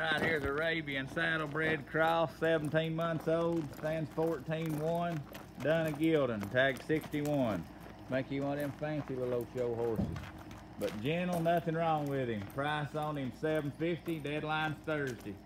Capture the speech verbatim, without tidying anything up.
Right here's Arabian saddlebred cross, seventeen months old, stands fourteen one, done a gelding, tag sixty-one. Make you one of them fancy little old show horses. But gentle, nothing wrong with him. Price on him seven fifty, deadline's Thursday.